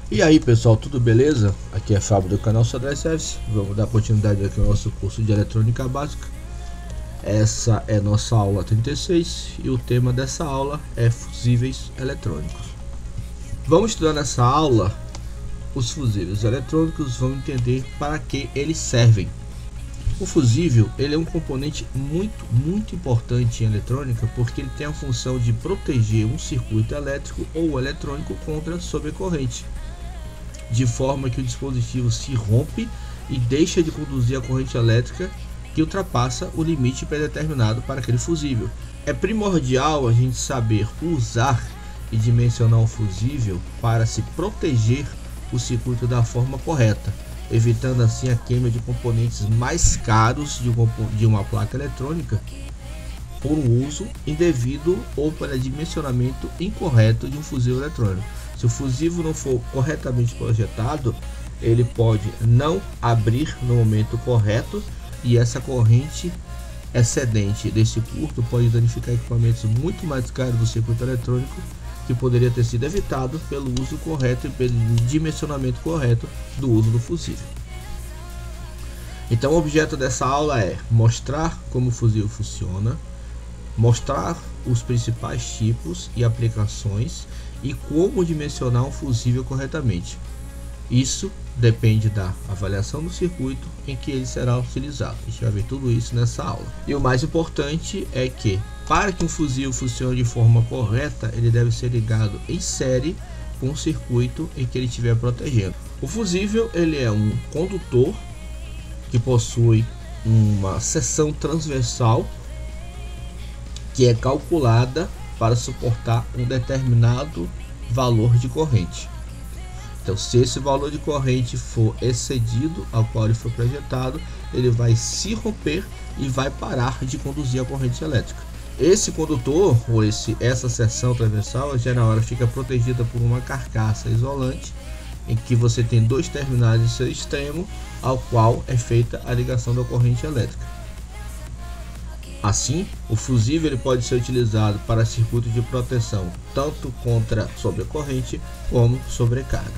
E aí pessoal, tudo beleza? Aqui é Fábio do canal Sodré Service. Vamos dar continuidade aqui ao nosso curso de eletrônica básica. Essa é nossa aula 36 e o tema dessa aula é fusíveis eletrônicos. Vamos estudar nessa aula os fusíveis eletrônicos, vamos entender para que eles servem. O fusível ele é um componente muito importante em eletrônica porque ele tem a função de proteger um circuito elétrico ou eletrônico contra sobrecorrente, de forma que o dispositivo se rompe e deixa de conduzir a corrente elétrica que ultrapassa o limite predeterminado para aquele fusível. É primordial a gente saber usar e dimensionar um fusível para se proteger o circuito da forma correta, evitando assim a queima de componentes mais caros de uma placa eletrônica por um uso indevido ou para dimensionamento incorreto de um fusível eletrônico. Se o fusível não for corretamente projetado, ele pode não abrir no momento correto e essa corrente excedente desse curto pode danificar equipamentos muito mais caros do circuito eletrônico que poderia ter sido evitado pelo uso correto e pelo dimensionamento correto do uso do fusível. Então o objeto dessa aula é mostrar como o fusível funciona, mostrar os principais tipos e aplicações e como dimensionar um fusível corretamente. Isso depende da avaliação do circuito em que ele será utilizado. A gente vai ver tudo isso nessa aula. E o mais importante é que, para que um fusível funcione de forma correta, ele deve ser ligado em série com o circuito em que ele estiver protegendo. O fusível ele é um condutor que possui uma seção transversal que é calculada para suportar um determinado valor de corrente. Então, se esse valor de corrente for excedido ao qual ele foi projetado, ele vai se romper e vai parar de conduzir a corrente elétrica. Esse condutor ou essa seção transversal já na hora fica protegida por uma carcaça isolante em que você tem dois terminais em seu extremo ao qual é feita a ligação da corrente elétrica. Assim, o fusível ele pode ser utilizado para circuito de proteção tanto contra sobrecorrente como sobrecarga.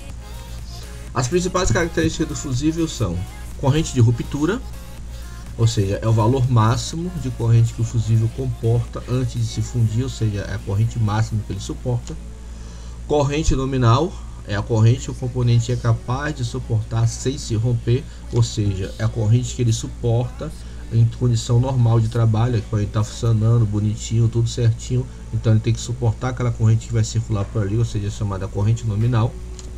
As principais características do fusível são corrente de ruptura, ou seja, é o valor máximo de corrente que o fusível comporta antes de se fundir, ou seja, é a corrente máxima que ele suporta. Corrente nominal é a corrente que o componente é capaz de suportar sem se romper, ou seja, é a corrente que ele suporta em condição normal de trabalho, que pode estar funcionando bonitinho, tudo certinho, então ele tem que suportar aquela corrente que vai circular por ali, ou seja, chamada corrente nominal.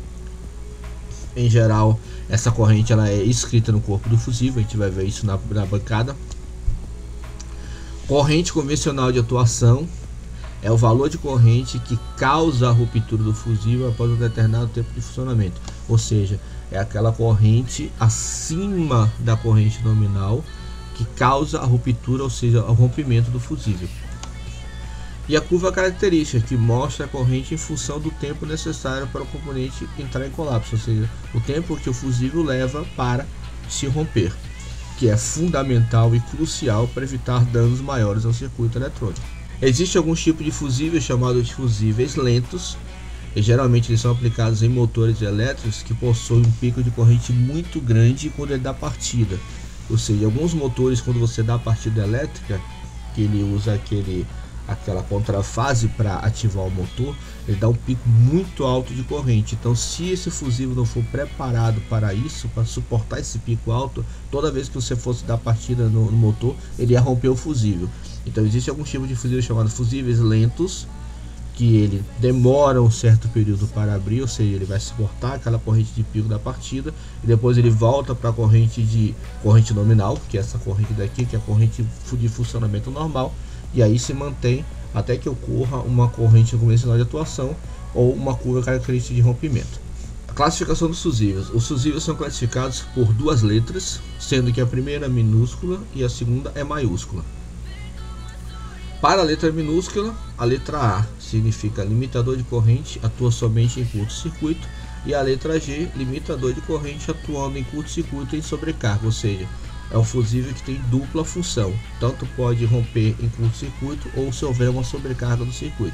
Em geral, essa corrente ela é escrita no corpo do fusível, a gente vai ver isso na bancada. Corrente convencional de atuação é o valor de corrente que causa a ruptura do fusível após um determinado tempo de funcionamento, ou seja, é aquela corrente acima da corrente nominal que causa a ruptura, ou seja, o rompimento do fusível. E a curva característica, que mostra a corrente em função do tempo necessário para o componente entrar em colapso, ou seja, o tempo que o fusível leva para se romper, que é fundamental e crucial para evitar danos maiores ao circuito eletrônico. Existe alguns tipos de fusíveis chamados de fusíveis lentos, e geralmente eles são aplicados em motores elétricos que possuem um pico de corrente muito grande quando ele dá partida. Ou seja, alguns motores, quando você dá a partida elétrica, que ele usa aquela contrafase para ativar o motor, ele dá um pico muito alto de corrente. Então, se esse fusível não for preparado para isso, para suportar esse pico alto, toda vez que você fosse dar partida no motor, ele ia romper o fusível. Então, existe algum tipo de fusível chamado fusíveis lentos, que ele demora um certo período para abrir, ou seja, ele vai suportar aquela corrente de pico da partida e depois ele volta para a corrente nominal, que é essa corrente daqui, que é a corrente de funcionamento normal, e aí se mantém até que ocorra uma corrente convencional de atuação ou uma curva característica de rompimento. A classificação dos fusíveis. Os fusíveis são classificados por duas letras, sendo que a primeira é minúscula e a segunda é maiúscula. Para a letra minúscula, a letra A significa limitador de corrente, atua somente em curto-circuito, e a letra G, limitador de corrente atuando em curto-circuito e em sobrecarga, ou seja, é um fusível que tem dupla função, tanto pode romper em curto-circuito ou se houver uma sobrecarga no circuito.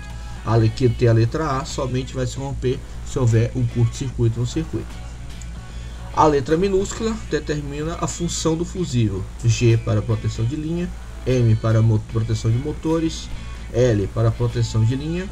que tem a letra A somente vai se romper se houver um curto-circuito no circuito. A letra minúscula determina a função do fusível: G para proteção de linha, M para proteção de motores, L para proteção de linha,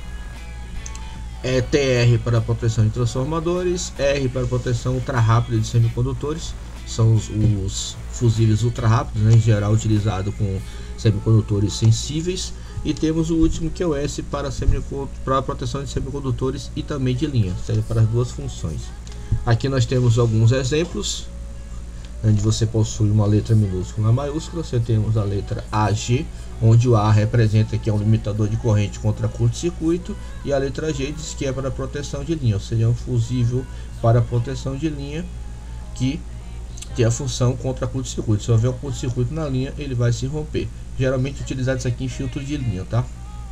TR para proteção de transformadores, R para proteção ultra rápida de semicondutores. São os fusíveis ultra rápidos, né, em geral utilizado com semicondutores sensíveis. E temos o último, que é o S para a proteção de semicondutores e também de linha, serve para as duas funções. Aqui nós temos alguns exemplos onde você possui uma letra minúscula e uma maiúscula. Você temos a letra AG, onde o A representa que é um limitador de corrente contra curto-circuito, e a letra G diz que é para proteção de linha, ou seja, um fusível para proteção de linha que tem a função contra curto-circuito. Se houver um curto-circuito na linha, ele vai se romper. Geralmente utilizado isso aqui em filtro de linha, tá?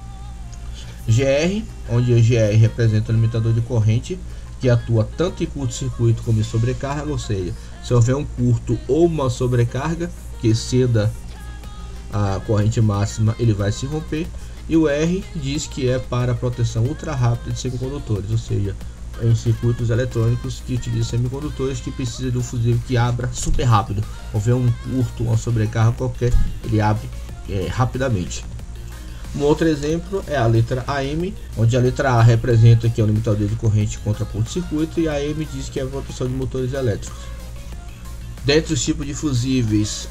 GR, onde o GR representa o limitador de corrente que atua tanto em curto-circuito como em sobrecarga, ou seja, se houver um curto ou uma sobrecarga que exceda a corrente máxima, ele vai se romper. E o R diz que é para proteção ultra rápida de semicondutores, ou seja, em circuitos eletrônicos que utilizam semicondutores que precisa de um fusível que abra super rápido. Houver um curto, uma sobrecarga qualquer, ele abre rapidamente. Um outro exemplo é a letra AM, onde a letra A representa que é o limitador de corrente contra curto-circuito, e a AM diz que é a proteção de motores elétricos. Dentre os tipos de fusíveis,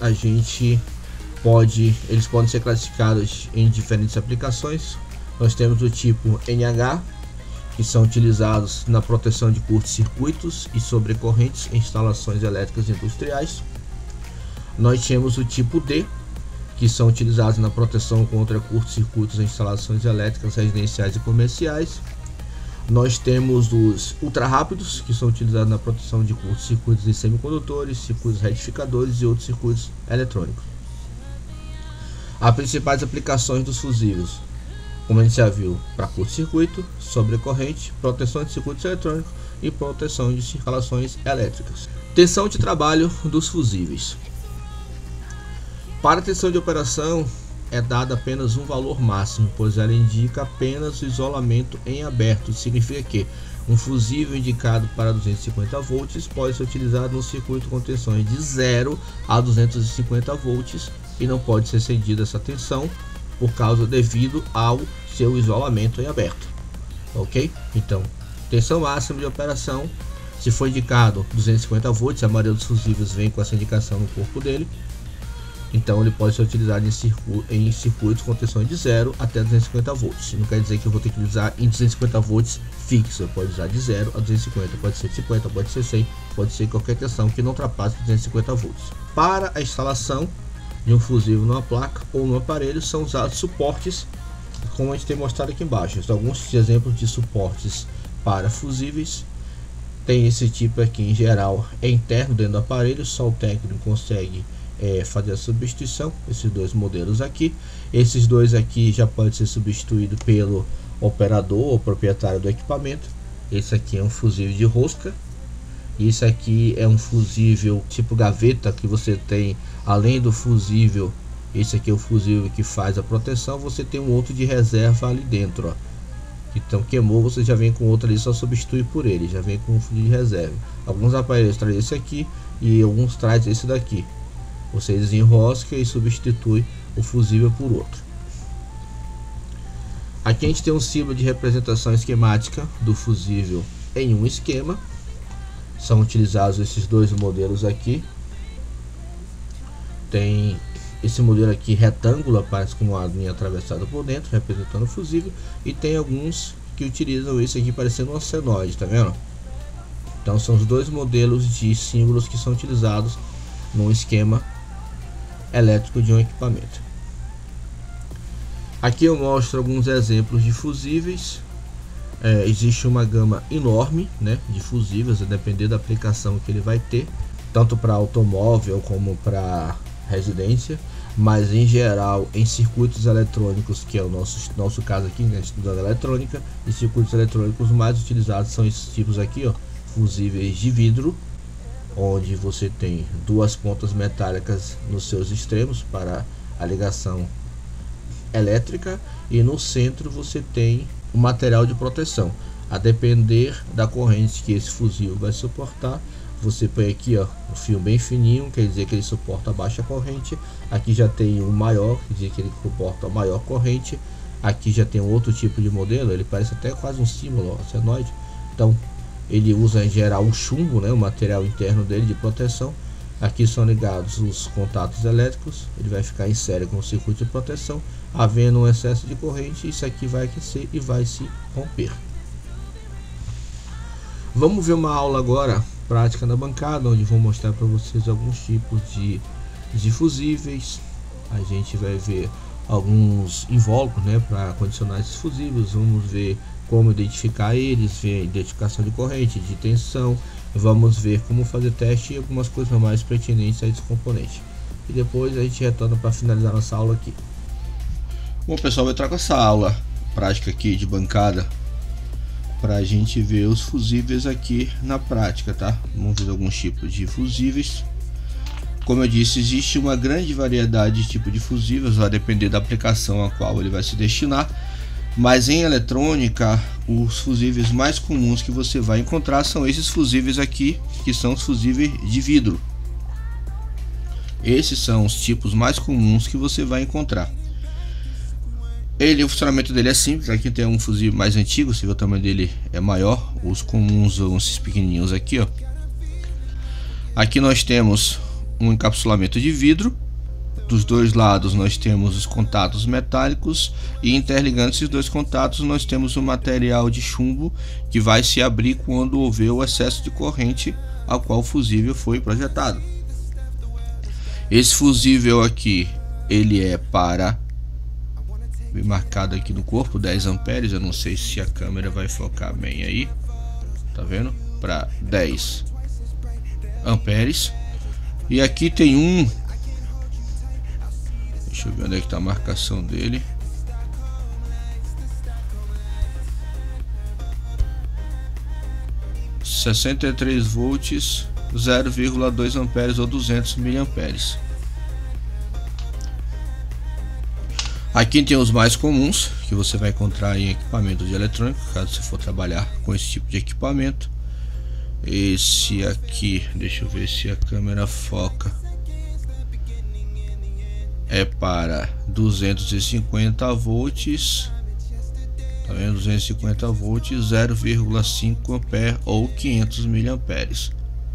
eles podem ser classificados em diferentes aplicações. Nós temos o tipo NH, que são utilizados na proteção de curtos-circuitos e sobrecorrentes em instalações elétricas industriais. Nós temos o tipo D, que são utilizados na proteção contra curtos-circuitos em instalações elétricas residenciais e comerciais. Nós temos os ultra-rápidos, que são utilizados na proteção de curtos-circuitos em semicondutores, circuitos retificadores e outros circuitos eletrônicos. As principais aplicações dos fusíveis, como a gente já viu, para curto-circuito, sobrecorrente, proteção de circuitos eletrônicos e proteção de instalações elétricas. Tensão de trabalho dos fusíveis. Para a tensão de operação é dado apenas um valor máximo, pois ela indica apenas o isolamento em aberto. Significa que um fusível indicado para 250 volts pode ser utilizado no circuito com tensões de 0 a 250 volts e não pode ser cedida essa tensão devido ao seu isolamento em aberto. Ok? Então, tensão máxima de operação, se for indicado 250 volts, a maioria dos fusíveis vem com essa indicação no corpo dele. Então ele pode ser utilizado em circuitos com tensão de 0 até 250 volts. Não quer dizer que eu vou ter que utilizar em 250 volts fixo. Eu posso usar de 0 a 250, pode ser 50, pode ser 100, pode ser qualquer tensão que não ultrapasse 250 volts. Para a instalação de um fusível numa placa ou no aparelho são usados suportes, como a gente tem mostrado aqui embaixo. Então, alguns exemplos de suportes para fusíveis. Tem esse tipo aqui, em geral é interno dentro do aparelho, só o técnico consegue fazer a substituição. Esses dois modelos aqui, esses dois aqui já pode ser substituído pelo operador ou proprietário do equipamento. Esse aqui é um fusível de rosca, e esse aqui é um fusível tipo gaveta, que você tem além do fusível. Esse aqui é o fusível que faz a proteção, você tem um outro de reserva ali dentro, ó. Então queimou, você já vem com outro ali, só substitui por ele, já vem com um fusível de reserva. Alguns aparelhos trazem esse aqui e alguns trazem esse daqui. Você desenrosca e substitui o fusível por outro. Aqui a gente tem um símbolo de representação esquemática do fusível em um esquema. São utilizados esses dois modelos aqui. Tem esse modelo aqui retângulo, aparece com uma linha atravessada por dentro, representando o fusível. E tem alguns que utilizam esse aqui parecendo um senoide, tá vendo? Então são os dois modelos de símbolos que são utilizados num esquema elétrico de um equipamento. Aqui eu mostro alguns exemplos de fusíveis. Existe uma gama enorme, né, de fusíveis, a depender da aplicação que ele vai ter, tanto para automóvel como para residência, mas em geral em circuitos eletrônicos, que é o nosso caso aqui, né, estudando eletrônica. E circuitos eletrônicos mais utilizados são esses tipos aqui, ó, fusíveis de vidro, onde você tem duas pontas metálicas nos seus extremos para a ligação elétrica, e no centro você tem o material de proteção. A depender da corrente que esse fusível vai suportar, você põe aqui, ó, um fio bem fininho, quer dizer que ele suporta a baixa corrente. Aqui já tem um maior, quer dizer que ele suporta a maior corrente. Aqui já tem outro tipo de modelo, ele parece até quase um símbolo, ó, senoide. Então ele usa em geral um chumbo, né, o material interno dele de proteção. Aqui são ligados os contatos elétricos, ele vai ficar em série com o circuito de proteção. Havendo um excesso de corrente, isso aqui vai aquecer e vai se romper. Vamos ver uma aula agora prática na bancada, onde vou mostrar para vocês alguns tipos de fusíveis. A gente vai ver alguns invólucros, né, para condicionar esses fusíveis. Vamos ver como identificar eles, ver a identificação de corrente, de tensão. Vamos ver como fazer teste e algumas coisas mais pertinentes a esse componente. E depois a gente retorna para finalizar nossa aula aqui. Bom, pessoal, eu trago essa aula prática aqui de bancada para a gente ver os fusíveis aqui na prática, tá? Vamos ver alguns tipos de fusíveis. Como eu disse, existe uma grande variedade de tipos de fusíveis, vai depender da aplicação a qual ele vai se destinar. Mas em eletrônica, os fusíveis mais comuns que você vai encontrar são esses fusíveis aqui, que são os fusíveis de vidro. Esses são os tipos mais comuns que você vai encontrar. O funcionamento dele é simples. Aqui tem um fusível mais antigo, você vê o tamanho dele é maior. Os comuns são esses pequenininhos aqui, ó. Aqui nós temos um encapsulamento de vidro. Dos dois lados nós temos os contatos metálicos e interligando esses dois contatos nós temos um material de chumbo que vai se abrir quando houver o excesso de corrente ao qual o fusível foi projetado. Esse fusível aqui, ele é para, bem marcado aqui no corpo, 10 amperes. Eu não sei se a câmera vai focar bem aí, tá vendo? Para 10 amperes. E aqui tem um, deixa eu ver onde é que está a marcação dele. (63 volts, 0,2 amperes ou 200 miliamperes). Aqui tem os mais comuns que você vai encontrar em equipamentos de eletrônica, caso você for trabalhar com esse tipo de equipamento. Esse aqui, deixa eu ver se a câmera foca, é para 250 volts, tá vendo? 250 volts, 0,5 ampere ou 500 miliamperes.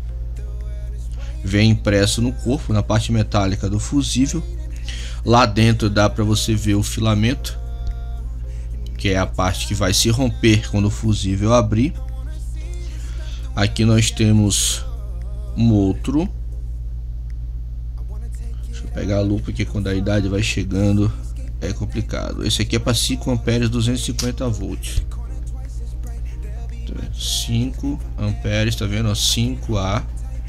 Vem impresso no corpo, na parte metálica do fusível. Lá dentro dá para você ver o filamento, que é a parte que vai se romper quando o fusível abrir. Aqui nós temos um outro. Deixa eu pegar a lupa, porque quando a idade vai chegando é complicado. Esse aqui é para 5 amperes, 250 volts. 5 amperes, tá vendo? 5A,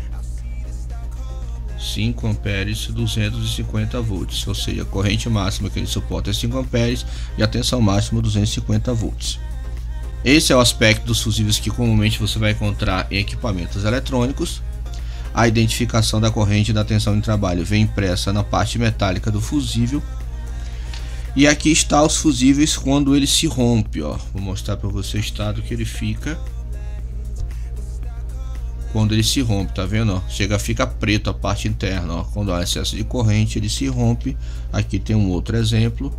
5 amperes, 250 volts. Ou seja, a corrente máxima que ele suporta é 5 amperes e a tensão máxima 250 volts. Esse é o aspecto dos fusíveis que comumente você vai encontrar em equipamentos eletrônicos. A identificação da corrente e da tensão de trabalho vem impressa na parte metálica do fusível. E aqui está os fusíveis quando ele se rompe, ó. Vou mostrar para você o estado que ele fica quando ele se rompe, tá vendo? Ó? Chega, fica preto a parte interna, ó. Quando há excesso de corrente ele se rompe. Aqui tem um outro exemplo.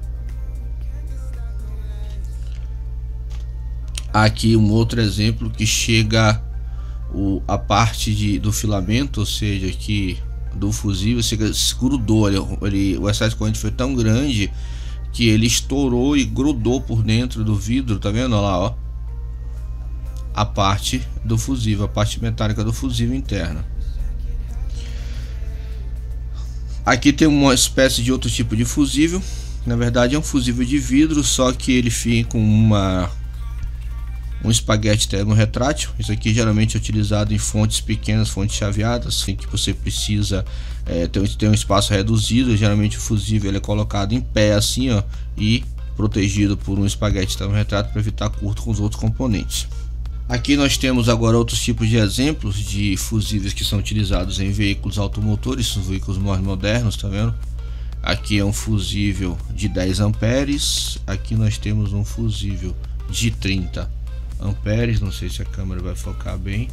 Aqui um outro exemplo que chega a parte do filamento, ou seja, aqui do fusível, se grudou, o excesso de corrente foi tão grande que ele estourou e grudou por dentro do vidro, tá vendo? Olha lá, ó, a parte do fusível, a parte metálica do fusível interna. Aqui tem uma espécie de outro tipo de fusível. Na verdade é um fusível de vidro, só que ele fica com um espaguete termorretrátil. Isso aqui geralmente é utilizado em fontes pequenas, fontes chaveadas, assim que você precisa ter um espaço reduzido. Geralmente o fusível ele é colocado em pé assim, ó, e protegido por um espaguete termorretrátil para evitar curto com os outros componentes. Aqui nós temos agora outros tipos de exemplos de fusíveis que são utilizados em veículos automotores, são veículos mais modernos, tá vendo? Aqui é um fusível de 10 amperes. Aqui nós temos um fusível de 30 amperes. Não sei se a câmera vai focar bem.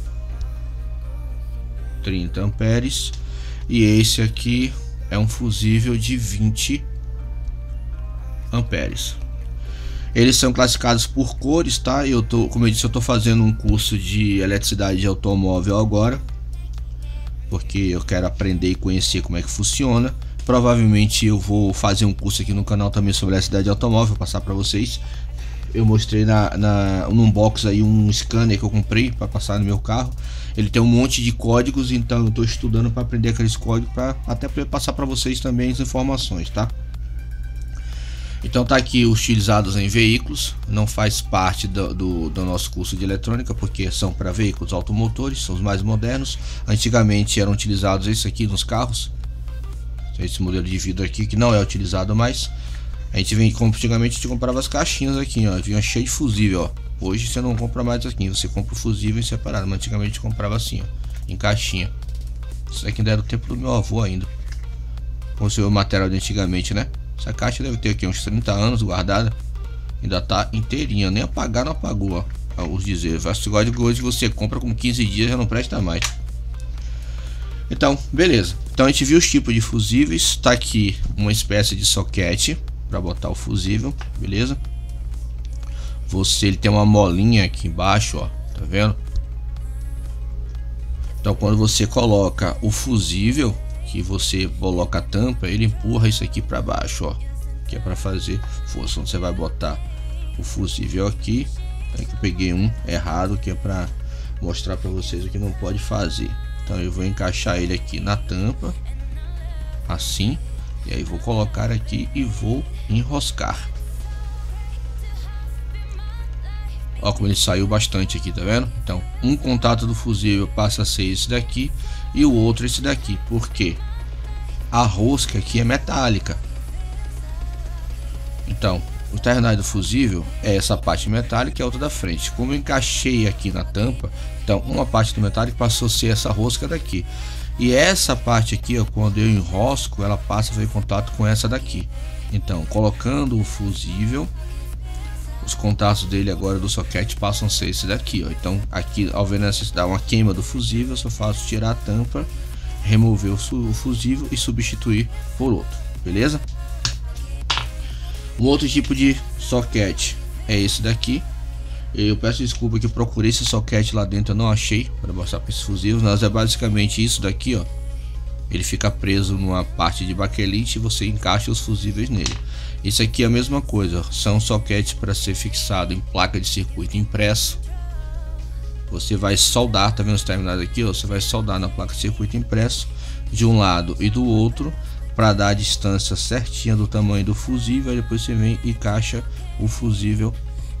30 amperes. E esse aqui é um fusível de 20 amperes. Eles são classificados por cores, tá? Como eu disse, eu tô fazendo um curso de eletricidade de automóvel agora, porque eu quero aprender e conhecer como é que funciona. Provavelmente eu vou fazer um curso aqui no canal também sobre eletricidade de automóvel, vou passar para vocês. Eu mostrei num box aí um scanner que eu comprei para passar no meu carro. Ele tem um monte de códigos, então eu estou estudando para aprender aqueles códigos, para até poder passar para vocês também as informações, tá? Então tá aqui utilizados em veículos, não faz parte do nosso curso de eletrônica, porque são para veículos automotores, são os mais modernos. Antigamente eram utilizados esse aqui nos carros, esse modelo de vidro aqui que não é utilizado mais. A gente vem, como antigamente a gente comprava as caixinhas aqui, ó, vinha cheio de fusível, ó. Hoje você não compra mais aqui, você compra o fusível em separado, mas antigamente a gente comprava assim, ó, em caixinha. Isso aqui ainda era o tempo do meu avô ainda, com o seu material de antigamente, né? Essa caixa deve ter aqui uns 30 anos guardada, ainda tá inteirinha, nem apagar não apagou, ó, os dizeres. Esse negócio de hoje você compra com 15 dias já não presta mais. Então, beleza. Então a gente viu os tipos de fusíveis. Tá aqui uma espécie de soquete para botar o fusível, beleza? Ele tem uma molinha aqui embaixo, ó, tá vendo? Então quando você coloca o fusível, que você coloca a tampa, ele empurra isso aqui para baixo, ó, que é para fazer força. Então, você vai botar o fusível aqui. Aqui eu peguei um errado, que é para mostrar para vocês o que não pode fazer. Então eu vou encaixar ele aqui na tampa, assim, e aí vou colocar aqui e vou enroscar. Ó como ele saiu bastante aqui, tá vendo? Então um contato do fusível passa a ser esse daqui e o outro esse daqui, porque a rosca aqui é metálica. Então o terminal do fusível é essa parte metálica e a outra da frente. Como eu encaixei aqui na tampa, então uma parte do metálico passou a ser essa rosca daqui, e essa parte aqui, ó, quando eu enrosco, ela passa a fazer contato com essa daqui. Então colocando o fusível, os contatos dele agora do soquete passam a ser esse daqui, ó. Então aqui, ao ver necessidade uma queima do fusível, eu só faço tirar a tampa, remover o fusível e substituir por outro, beleza? Um outro tipo de soquete é esse daqui. Eu peço desculpa que eu procurei esse soquete lá dentro, eu não achei para mostrar para esses fusíveis, mas é basicamente isso daqui, ó. Ele fica preso numa parte de baquelite e você encaixa os fusíveis nele. Isso aqui é a mesma coisa, são soquetes para ser fixado em placa de circuito impresso. Você vai soldar, tá vendo os terminais aqui, ó? Você vai soldar na placa de circuito impresso de um lado e do outro, para dar a distância certinha do tamanho do fusível. Aí depois você vem e encaixa o fusível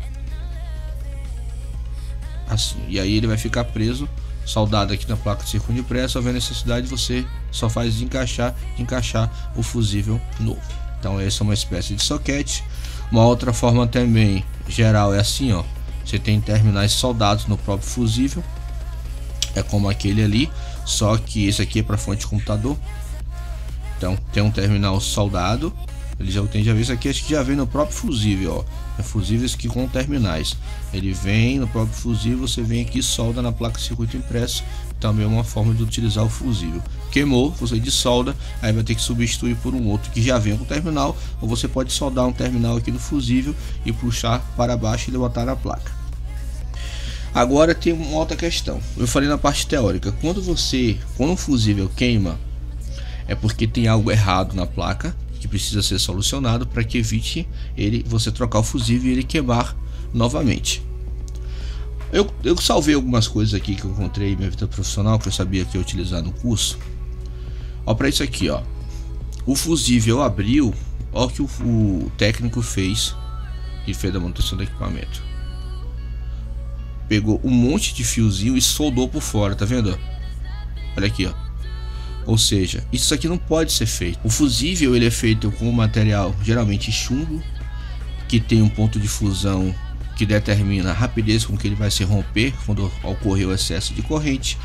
assim, e aí ele vai ficar preso, soldado aqui na placa de circuito impresso. Houver necessidade, você só faz encaixar o fusível novo. Então essa é uma espécie de soquete. Uma outra forma também geral é assim, ó, você tem terminais soldados no próprio fusível, é como aquele ali, só que esse aqui é para fonte de computador. Então tem um terminal soldado, ele já tem, já viu isso aqui, acho que já vem no próprio fusível, ó. É fusíveis que com terminais, ele vem no próprio fusível, você vem aqui e solda na placa de circuito impresso. Também é uma forma de utilizar o fusível. Queimou, você desolda, aí vai ter que substituir por um outro que já vem com terminal, ou você pode soldar um terminal aqui no fusível e puxar para baixo e botar na placa. Agora tem uma outra questão. Eu falei na parte teórica, quando um fusível queima, é porque tem algo errado na placa que precisa ser solucionado para que evite você trocar o fusível e ele queimar novamente. Eu salvei algumas coisas aqui que eu encontrei em minha vida profissional, que eu sabia que ia utilizar no curso. Ó, para isso aqui, ó, o fusível abriu, ó, que o técnico fez, que fez a manutenção do equipamento. Pegou um monte de fiozinho e soldou por fora, tá vendo? Olha aqui, ó. Ou seja, isso aqui não pode ser feito. O fusível ele é feito com um material geralmente chumbo, que tem um ponto de fusão que determina a rapidez com que ele vai se romper quando ocorrer o excesso de corrente.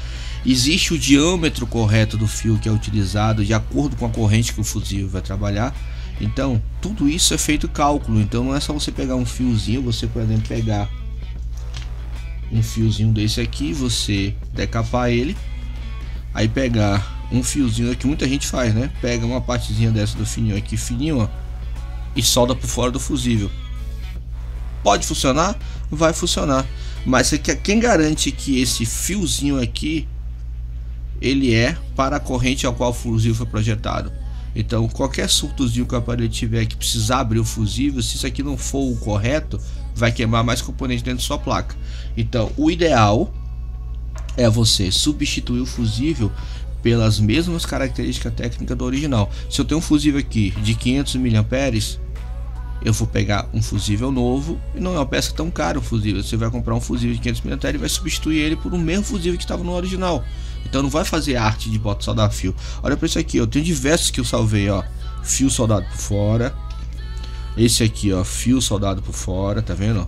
Existe o diâmetro correto do fio que é utilizado de acordo com a corrente que o fusível vai trabalhar. Então tudo isso é feito cálculo. Então não é só você pegar um fiozinho, você por exemplo pegar um fiozinho desse aqui, você decapar ele, aí pegar um fiozinho que muita gente faz, né? Pega uma partezinha dessa do fininho aqui, fininho, ó, e solda por fora do fusível. Pode funcionar? Vai funcionar. Mas quem garante que esse fiozinho aqui ele é para a corrente ao qual o fusível foi projetado? Então qualquer surtozinho que o aparelho tiver que precisar abrir o fusível, se isso aqui não for o correto, vai queimar mais componentes dentro da sua placa. Então o ideal é você substituir o fusível pelas mesmas características técnicas do original. Se eu tenho um fusível aqui de 500 mA, eu vou pegar um fusível novo, e não é uma peça tão cara o fusível. Você vai comprar um fusível de 500 mA e vai substituir ele por um mesmo fusível que estava no original. Então não vai fazer arte de bota soldar fio. Olha para isso aqui, eu tenho diversos que eu salvei, ó, fio soldado por fora. Esse aqui, ó, fio soldado por fora, tá vendo?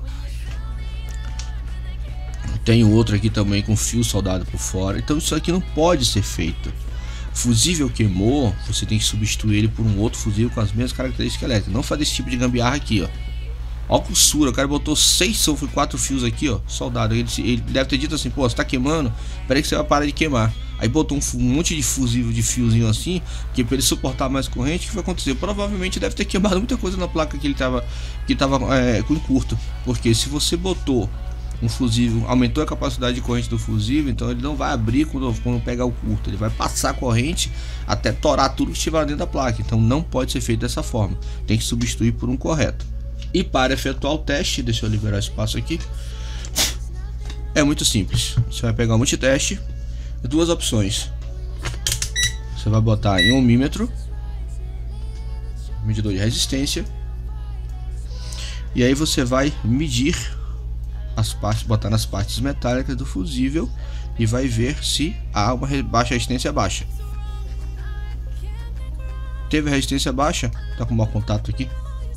Tem outro aqui também com fio soldado por fora. Então isso aqui não pode ser feito. Fusível queimou, você tem que substituir ele por um outro fusível com as mesmas características elétricas. Não fazer esse tipo de gambiarra aqui, ó. Ó a costura, o cara botou 6 ou 4 fios aqui, ó, soldado. Ele deve ter dito assim, pô, você tá queimando, peraí que você vai parar de queimar. Aí botou um monte de fusível de fiozinho assim, que para ele suportar mais corrente, o que vai acontecer? Provavelmente deve ter queimado muita coisa na placa que ele tava com encurto. Porque se você botou um fusível, aumentou a capacidade de corrente do fusível, então ele não vai abrir quando pegar o curto, ele vai passar a corrente até torar tudo que estiver dentro da placa. Então não pode ser feito dessa forma, tem que substituir por um correto. E para efetuar o teste, deixa eu liberar espaço aqui, é muito simples. Você vai pegar o multiteste, duas opções, você vai botar em ohmímetro, medidor de resistência, e aí você vai medir as partes, botar nas partes metálicas do fusível e vai ver se há uma baixa resistência baixa. Teve resistência baixa, tá com mau contato aqui,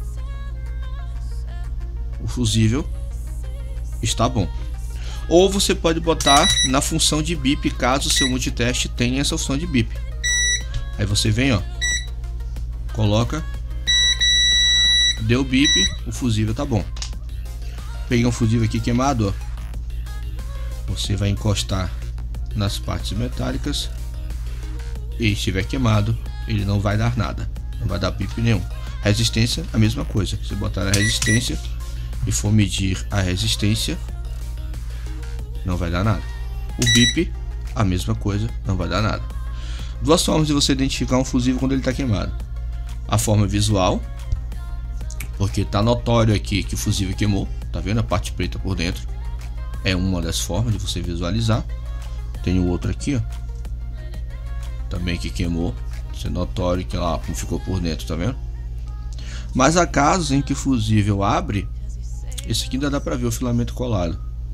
o fusível está bom. Ou você pode botar na função de bip, caso o seu multiteste tenha essa função de bip. Aí você vem, ó, coloca, deu bip, o fusível tá bom. Peguei um fusível aqui queimado, ó. Você vai encostar nas partes metálicas e se estiver queimado, ele não vai dar nada, não vai dar bip nenhum. Resistência, a mesma coisa. Se botar na resistência e for medir a resistência, não vai dar nada. O bip, a mesma coisa, não vai dar nada. Duas formas de você identificar um fusível quando ele está queimado: a forma visual, porque tá notório aqui que o fusível queimou, tá vendo a parte preta por dentro, é uma das formas de você visualizar. Tem o outro aqui, ó, também que queimou, isso é notório que lá como ficou por dentro, tá vendo? Mas há casos em que o fusível abre, esse aqui ainda dá para ver o filamento colado.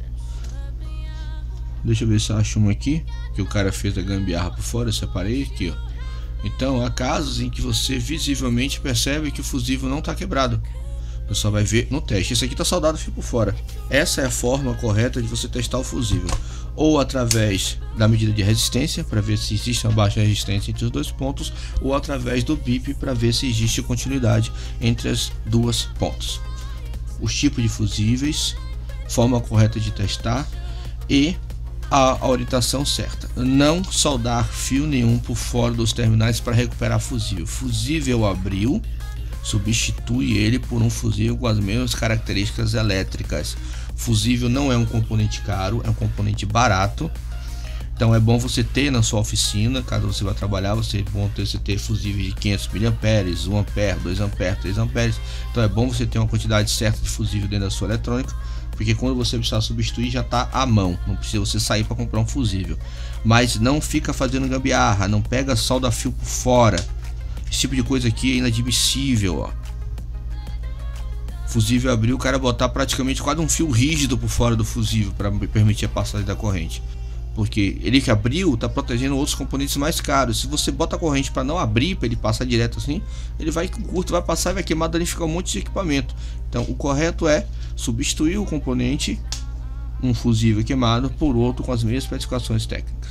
Deixa eu ver se eu acho um aqui que o cara fez a gambiarra por fora, eu separei aqui, ó. Então há casos em que você visivelmente percebe que o fusível não está quebrado. Você só vai ver no teste. Esse aqui está soldado fio por fora. Essa é a forma correta de você testar o fusível, ou através da medida de resistência para ver se existe uma baixa resistência entre os dois pontos, ou através do bip para ver se existe continuidade entre as duas pontas. Os tipos de fusíveis, forma correta de testar e a orientação certa. Não soldar fio nenhum por fora dos terminais para recuperar fusível. Fusível abriu, substitui ele por um fusível com as mesmas características elétricas. Fusível não é um componente caro, é um componente barato. Então é bom você ter na sua oficina, caso você vá trabalhar, você ter fusível de 500 mA, 1 A, 2 A, 3 A. Então é bom você ter uma quantidade certa de fusível dentro da sua eletrônica, porque quando você precisar substituir já está à mão, não precisa você sair para comprar um fusível. Mas não fica fazendo gambiarra, não pega solda fio por fora. Esse tipo de coisa aqui é inadmissível, ó. Fusível abriu, o cara botar praticamente quase um fio rígido por fora do fusível para permitir a passagem da corrente. Porque ele que abriu está protegendo outros componentes mais caros. Se você bota a corrente para não abrir, para ele passar direto assim, ele vai curto, vai passar, vai queimar, danificar um monte de equipamento. Então o correto é substituir o componente, um fusível queimado, por outro com as mesmas especificações técnicas.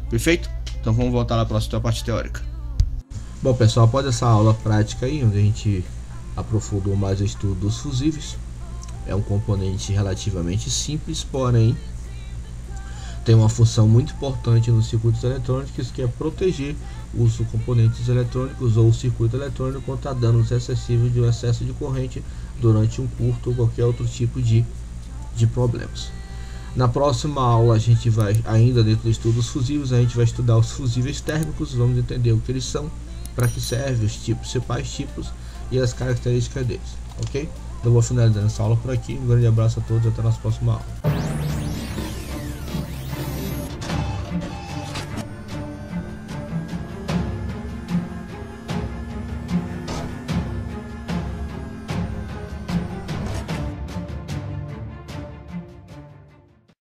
Perfeito? Então vamos voltar lá para a parte teórica. Bom pessoal, após essa aula prática aí, onde a gente aprofundou mais o estudo dos fusíveis, é um componente relativamente simples, porém tem uma função muito importante nos circuitos eletrônicos, que é proteger os componentes eletrônicos ou o circuito eletrônico contra danos excessivos de um excesso de corrente durante um curto ou qualquer outro tipo de problemas. Na próxima aula a gente vai, ainda dentro do estudo dos fusíveis, a gente vai estudar os fusíveis térmicos, vamos entender o que eles são, para que servem os tipos, principais tipos e as características deles, ok? Eu vou finalizando essa aula por aqui, um grande abraço a todos e até a nossa próxima aula.